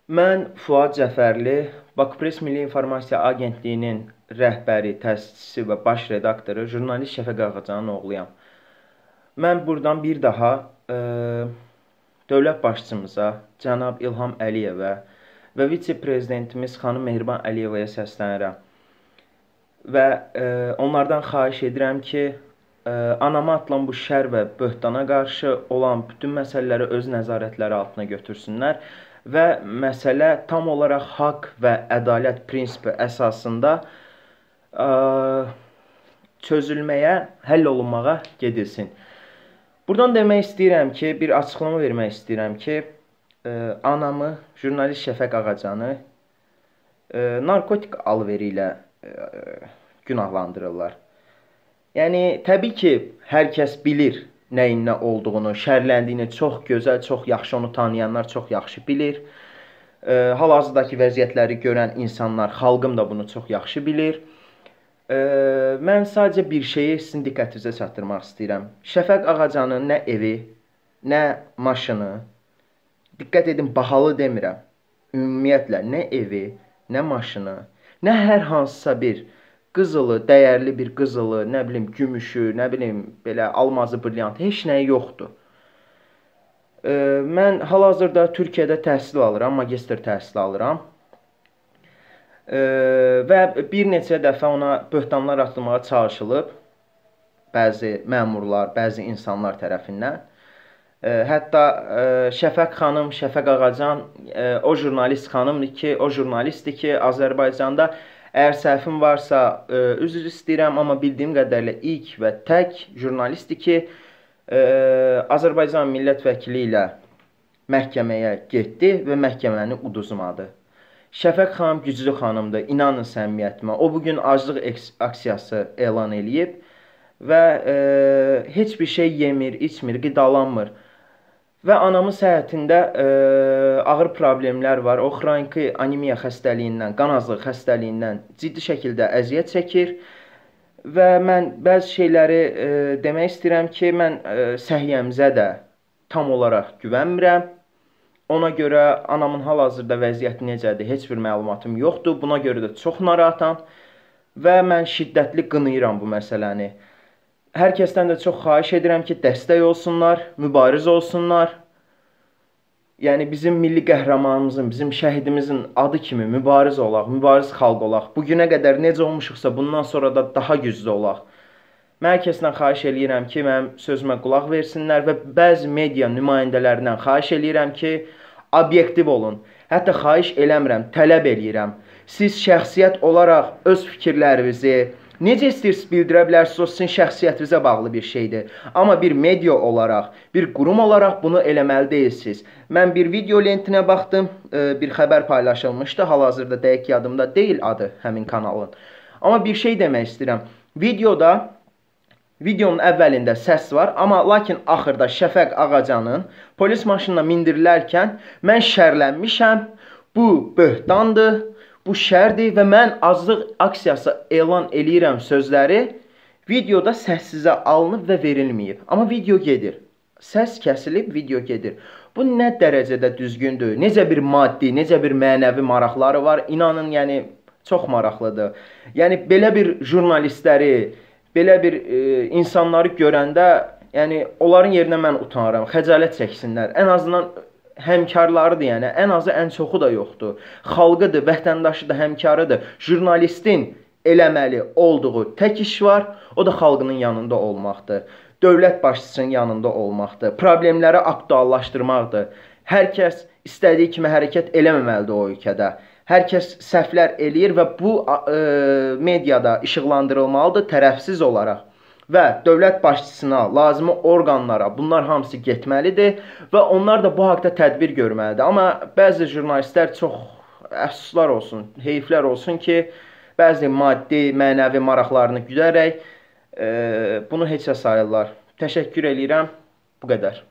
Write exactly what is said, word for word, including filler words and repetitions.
Mən Fuad Cəfərli, Bakupress Milli İnformasiya Agentliyinin rəhbəri, təsisçisi və baş redaktoru, jurnalist Şəfəq Ağacanın oğluyam. Mən buradan bir daha e, dövlət başçımıza, cənab İlham Əliyevə və vitse-prezidentimiz xanım Mehriban Əliyevaya səslənirəm. Və e, onlardan xahiş edirəm ki, e, anama atılan bu şər və böhtana qarşı olan bütün məsələləri öz nəzarətləri altına götürsünlər və məsələ tam olaraq haqq və ədalət prinsipi əsasında ə, çözülməyə, həll olunmağa gedilsin. Buradan demək istəyirəm ki, bir açıqlama vermək istəyirəm ki, ə, anamı, jurnalist Şəfəq Ağacanı ə, narkotik alveri ilə ə, günahlandırırlar. Yəni, təbii ki, hər kəs bilir nəyin nə olduğunu, şərləndiyini çox gözəl, çox yaxşı onu tanıyanlar çox yaxşı bilir. E, Hal-hazırdakı vəziyyətləri görən insanlar, xalqım da bunu çox yaxşı bilir. E, mən sadəcə bir şeyi sizin diqqətinizə çatdırmaq istəyirəm. Şəfəq Ağacanın nə evi, nə maşını, diqqət edin, bahalı demirəm, ümumiyyətlə nə evi, nə maşını, nə hər hansısa bir qızılı, dəyərli bir qızılı, nə bilim, gümüşü, nə bilim, belə almazı, brilyantı, heç nəyi yoxdur. E, mən hal-hazırda Türkiyədə təhsil alıram, magistr təhsili alıram. E, və bir neçə dəfə ona böhtanlar atılmağa çalışılıb, bəzi məmurlar, bəzi insanlar tərəfindən. E, hətta e, Şəfəq xanım, Şəfəq Ağacan, e, o jurnalist xanımdır ki, o jurnalistdir ki, Azərbaycanda əgər səhvim varsa, e, üzr istəyirəm, amma bildiyim qədərlə ilk və tək jurnalistdir ki, e, Azərbaycan millət vəkili ilə məhkəməyə getdi və məhkəməni uduzmadı. Şəfəq xanım güclü xanımdır, inanın səmimiyyətimə. O bugün aclıq aksiyası elan eləyib və e, heç bir şey yemir, içmir, qidalanmır. Və anamın səhhətində e, ağır problemlər var. O xroniki anemiya xəstəliyindən, qan azlığı xəstəliyindən ciddi şəkildə əziyyət çəkir. Və mən bəzi şeyləri e, demək istəyirəm ki, mən e, səhiyyəmizə də tam olaraq güvənmirəm. Ona görə anamın hal-hazırda vəziyyəti necədir, heç bir məlumatım yoxdur. Buna görə də çox narahatam və mən şiddətli qınayıram bu məsələni. Hər kəsdən də çox xahiş edirəm ki, dəstək olsunlar, mübariz olsunlar. Yəni, bizim milli qəhrəmanımızın, bizim şəhidimizin adı kimi mübariz olaq, mübariz xalq olaq. Bugünə qədər necə olmuşuqsa, bundan sonra da daha güclü olaq. Mən hər kəsdən xahiş edirəm ki, mənim sözümə qulaq versinlər və bəzi media nümayəndələrindən xahiş edirəm ki, obyektiv olun. Hətta xahiş eləmirəm, tələb edirəm. Siz şəxsiyyət olaraq öz fikirlərinizi necə istəyirsiniz bildirə bilərsiniz, o sizin şəxsiyyətinizə bağlı bir şeydir. Amma bir media olaraq, bir qurum olaraq bunu eləməli deyilsiniz. Mən bir video lentinə baxdım, bir xəbər paylaşılmışdı, hal-hazırda dəqiq yadımda deyil adı həmin kanalın. Amma bir şey demək istəyirəm. Videoda, videonun əvvəlində səs var, amma lakin axırda Şəfəq Ağacanın polis maşınına mindirilərkən mən şərlənmişəm, bu böhtandır, bu şərdir və mən aclıq aksiyası elan eləyirəm sözləri videoda səssizə alınıb və verilməyib. Amma video gedir. Səs kəsilib, video gedir. Bu nə dərəcədə düzgündür? Necə bir maddi, necə bir mənəvi maraqları var? İnanın, yəni, çox maraqlıdır. Yəni, belə bir jurnalistləri, belə bir e, insanları görəndə, yəni, onların yerinə mən utanıram, xəcalət çəksinlər. Ən azından həmkarlarıdır, yəni, ən azı ən çoxu da yoxdur. Xalqıdır, vətəndaşıdır, həmkarıdır. Jurnalistin eləməli olduğu tək iş var, o da xalqının yanında olmaqdır. Dövlət başçısının yanında olmaqdır. Problemləri aktuallaşdırmaqdır. Hər kəs istədiyi kimi hərəkət eləməməlidir o ölkədə. Hər kəs səhvlər eləyir və bu e, mediada işıqlandırılmalıdır tərəfsiz olaraq. Və dövlət başçısına, lazımi orqanlara bunlar hamısı getməlidir və onlar da bu haqda tədbir görməlidir. Amma bəzi jurnalistlər çox əfsuslar olsun, heyflər olsun ki, bəzi maddi, mənəvi maraqlarını güdərək e, bunu heçə sayırlar. Təşəkkür edirəm. Bu qədər.